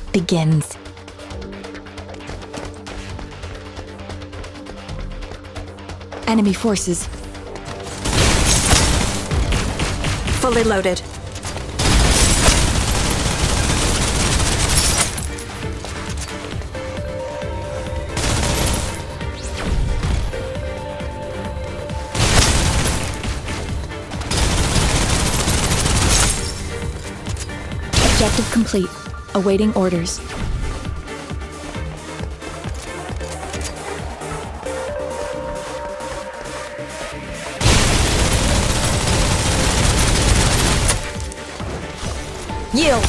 begins. Enemy forces. Fully loaded. Objective complete. Awaiting orders. Yield!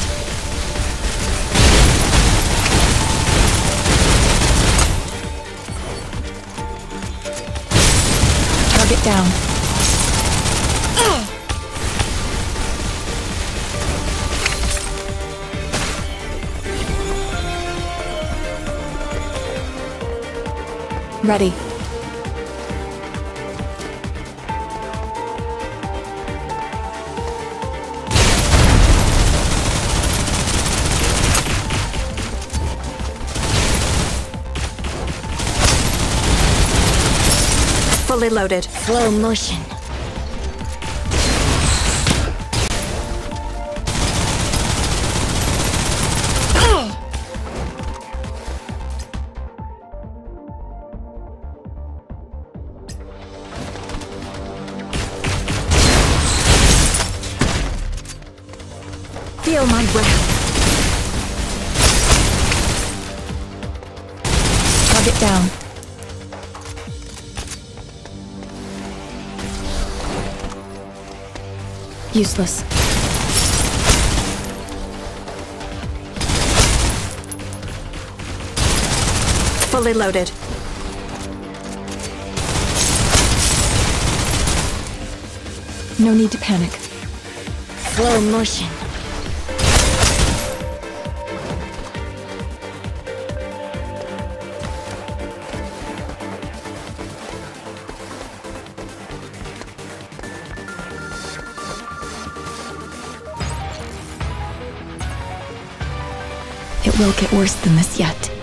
Target down. Ready. Fully loaded. Slow motion. Feel my wrath. Target down. Useless. Fully loaded. No need to panic. Slow motion. It will get worse than this yet.